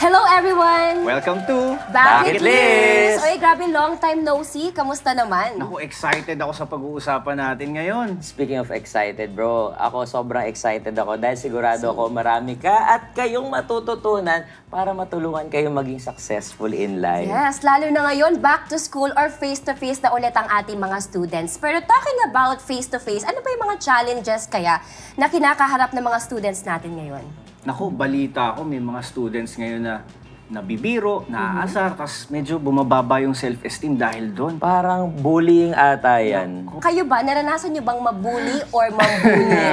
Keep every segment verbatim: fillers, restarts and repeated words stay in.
Hello everyone! Welcome to Bucket List! Oy, grabe, long time no see. Kamusta naman? Naku, excited ako sa pag-uusapan natin ngayon. Speaking of excited, bro, ako sobrang excited ako dahil sigurado ako marami ka at kayong matututunan para matulungan kayong maging successful in life. Yes, lalo na ngayon, back to school or face-to-face na ulit ang ating mga students. Pero talking about face-to-face, ano ba yung mga challenges kaya na kinakaharap ng mga students natin ngayon? Naku, balita ako, may mga students ngayon na nabibiro, naaasar, mm-hmm. tapos medyo bumababa yung self-esteem dahil doon. Parang bullying ata yan. Kayo ba, naranasan nyo bang mabully or mabully?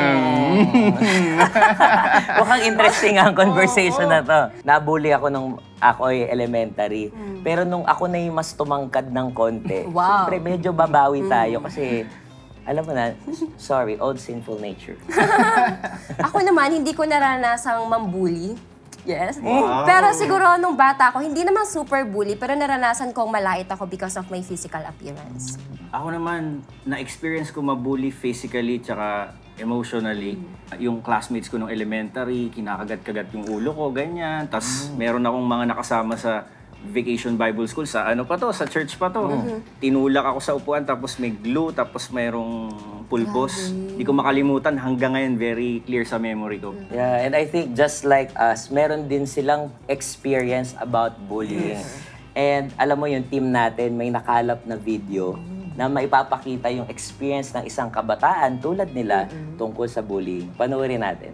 Mukhang interesting ang conversation na to. Nabully ako nung ako ay elementary. Mm. Pero nung ako na yung mas tumangkad ng konti, wow. siyempre medyo babawi tayo kasi alam mo na, sorry, old sinful nature. Ako naman, hindi ko naranasang mambully. Yes. Wow. Pero siguro nung bata ako, hindi naman super bully, pero naranasan kong malait ako because of my physical appearance. Ako naman, na-experience ko mabully physically tsaka emotionally. Mm. Yung classmates ko nung elementary, kinakagat-kagat yung ulo ko, ganyan. Tapos mm. meron akong mga nakasama sa Vacation Bible School sa ano pa to, sa church pa to. Mm-hmm. Tinulak ako sa upuan, tapos may glue, tapos mayroong pulbos. Hindi ko makalimutan, hanggang ngayon very clear sa memory ko. Yeah, and I think just like us, meron din silang experience about bullying. Yes. And alam mo yung team natin, may nakalap na video mm-hmm. na maipapakita yung experience ng isang kabataan tulad nila mm-hmm. tungkol sa bullying. Panoorin natin.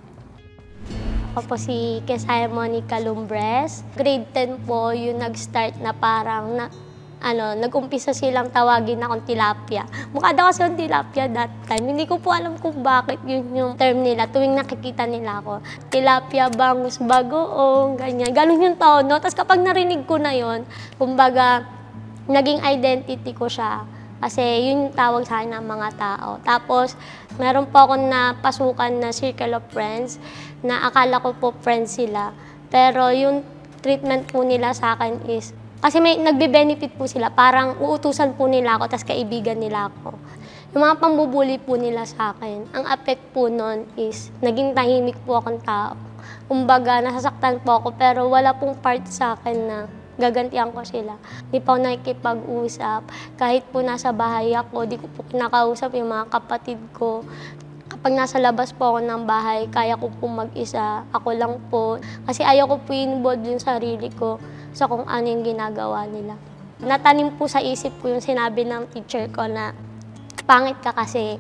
Ako po si Kesaya Monica Lumbres. Grade ten po yung nag-start na parang na, ano, nag-umpisa silang tawagin akong tilapia. Mukha daw kasi yung tilapia that time. Hindi ko po alam kung bakit yun yung term nila tuwing nakikita nila ako. Tilapia, bangus, bagoong, ganyan. Ganun yung tono. Tapos kapag narinig ko na yun, kumbaga, naging identity ko siya. Kasi yun yung tawag sa akin ng mga tao. Tapos, meron po ako napasukan na circle of friends na akala ko po friends sila. Pero yung treatment po nila sa akin is, kasi may nagbe-benefit po sila, parang uutusan po nila ako, tapos kaibigan nila ako. Yung mga pambubuli po nila sa akin, ang effect po nun is, naging tahimik po akong tao. Kumbaga, nasasaktan po ako, pero wala pong part sa akin na gagantihan ko sila. Hindi pa ako nakikipag-usap. Kahit po nasa bahay ako, di ko po kinakausap yung mga kapatid ko. Kapag nasa labas po ako ng bahay, kaya ko po mag-isa. Ako lang po. Kasi ayaw ko po involve yung sarili ko sa kung ano yung ginagawa nila. Natanim po sa isip ko yung sinabi ng teacher ko na pangit ka kasi.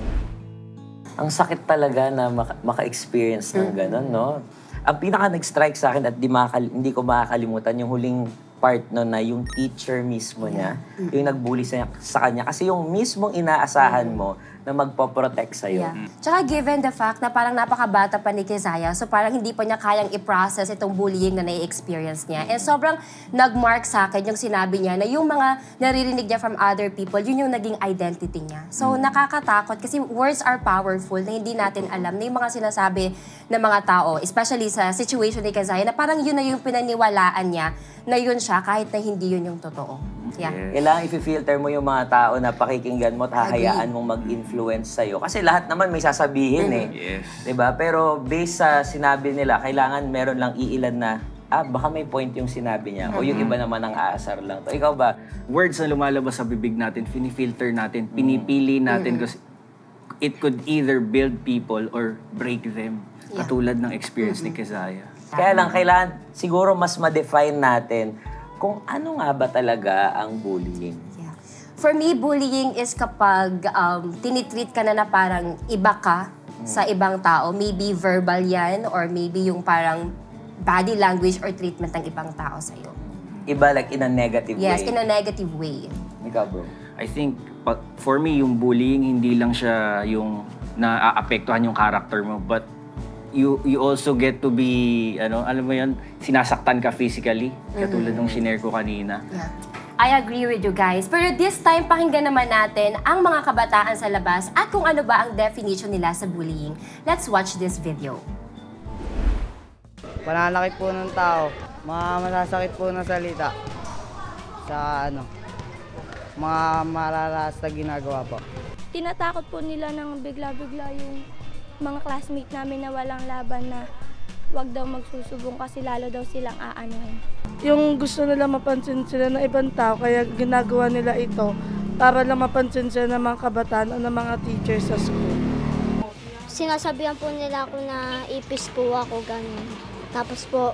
Ang sakit talaga na maka- maka-experience ng gano'n, no? Ang pinaka nag-strike sa akin at di makakal- hindi ko makakalimutan yung huling part no na yung teacher mismo niya, yeah. yung nag-bully sa, sa kanya. Kasi yung mismong inaasahan mo na magpo-protect sa'yo. Yeah. Tsaka given the fact na parang napakabata pa ni Kesaya, so parang hindi pa niya kayang i-process itong bullying na nai-experience niya. And sobrang nag-mark sa akin yung sinabi niya na yung mga naririnig niya from other people, yun yung naging identity niya. So mm. nakakatakot kasi words are powerful na hindi natin alam na yung mga sinasabi ng mga tao, especially sa situation ni Kesaya, na parang yun na yung pinaniwalaan niya na yun siya kahit na hindi yun yung totoo. Yeah. Yes. Kailangan i-filter mo yung mga tao na pakikinggan mo at hahayaan mong mag-influence sa'yo. Kasi lahat naman may sasabihin mm-hmm. eh. Yes. Diba? Pero based sa sinabi nila, kailangan meron lang iilan na, ah, baka may point yung sinabi niya. Mm-hmm. O yung iba naman ang aasar lang. To. Ikaw ba? Words na lumalabas sa bibig natin, pinifilter natin, pinipili natin mm-hmm. kasi it could either build people or break them. Yeah. Katulad ng experience mm-hmm. ni Kesaya. Kaya lang, kailangan siguro mas ma-define natin kung ano nga ba talaga ang bullying. Yeah. For me, bullying is kapag um, tinitreat ka na na parang iba ka hmm. sa ibang tao. Maybe verbal yan or maybe yung parang body language or treatment ng ibang tao sa'yo. Iba like in a negative yes, way? Yes, in a negative way. Ikaw, bro? I think, for me, yung bullying, hindi lang siya yung naaapektuhan yung character mo, but you you also get to be, ano, alam mo yun, sinasaktan ka physically, katulad mm-hmm. ng shinare ko kanina. Yeah. I agree with you guys. Pero this time, pakinggan naman natin ang mga kabataan sa labas at kung ano ba ang definition nila sa bullying. Let's watch this video. Pananakit po ng tao, mga masasakit po na salita sa ano, mga malalas na ginagawa po. Tinatakot po nila ng bigla-bigla yung mga classmate namin na walang laban na wag daw magsusubong kasi lalo daw silang aanuhin. Yung gusto nila mapansin sila ng ibang tao, kaya ginagawa nila ito para lang mapansin sila ng mga kabataan o ng mga teachers sa school. Sinasabihan po nila ako na ipis po ako, ganun. Tapos po,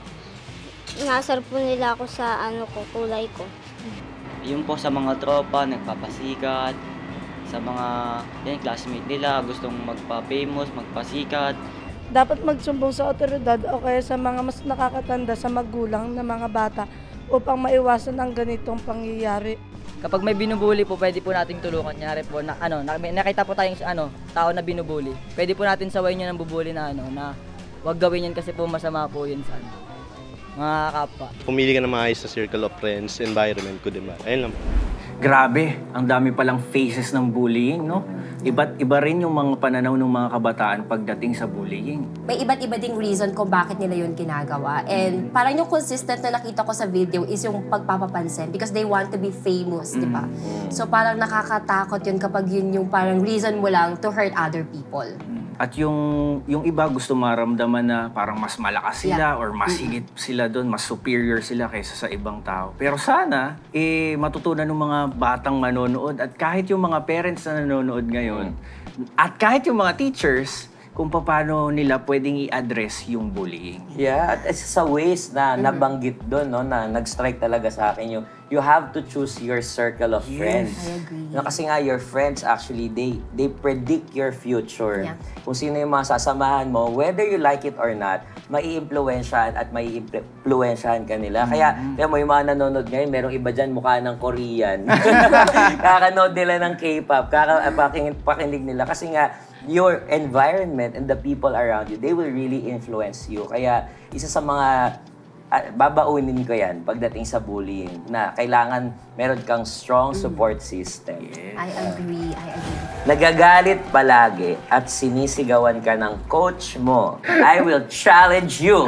nasar po nila ako sa ano ko, kulay ko. Yung po sa mga tropa, nagpapasikat. Sa mga yan, classmate nila, gustong magpa-famous, magpasikat. Dapat magsumbong sa otoridad o kaya sa mga mas nakakatanda sa magulang ng mga bata upang maiwasan ang ganitong pangyayari. Kapag may binubuli po, pwede po nating tulungan. Nyari po, na, ano, nakita po tayong ano, tao na binubuli. Pwede po natin sawayin yun ng bubuli na, ano, na wag gawin yun kasi po masama po yun sa ano, mga kapwa. Pumili ka ng maayos na circle of friends, environment ko din ba? Ayun lang. Grabe, ang dami palang phases ng bullying, no? Iba't iba rin yung mga pananaw ng mga kabataan pagdating sa bullying. May iba't iba ding reason kung bakit nila yun ginagawa. And parang yung consistent na nakita ko sa video is yung pagpapapansin because they want to be famous, di ba? So parang nakakatakot yun kapag yun yung parang reason mo lang to hurt other people. At yung yung iba gusto maramdaman na parang mas malakas sila or mas higit sila doon, mas superior sila kaysa sa ibang tao. Pero sana, eh, matutunan ng mga batang manonood at kahit yung mga parents na nanonood ngayon, at kahit yung mga teachers, kung paano nila pwedeng i-address yung bullying. Yeah, at isa sa ways na nabanggit doon, no, na nag-strike talaga sa akin yung you have to choose your circle of Yes. friends. I agree. No, kasi nga, your friends actually, they they predict your future. Yeah. Kung sino yung mga sasamahan mo, whether you like it or not, mai-impluwensyahan at mai-impluwensyahan ka nila. Kaya, kaya mo yung mga nanonood ngayon, merong iba dyan mukha ng Korean. Kakanood nila ng K-pop, kaka, pakinig, pakinig nila. Kasi nga, your environment and the people around you, they will really influence you. Kaya, isa sa mga uh, babaunin ko yan pagdating sa bullying, na kailangan meron kang strong support system. I agree, I agree. Nagagalit palagi at sinisigawan ka ng coach mo, I will challenge you.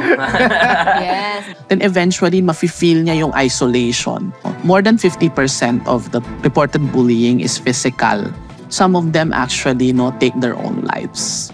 Yes. Then eventually, mafe-feel niya yung isolation. More than fifty percent of the reported bullying is physical. Some of them actually, no, take their own lives.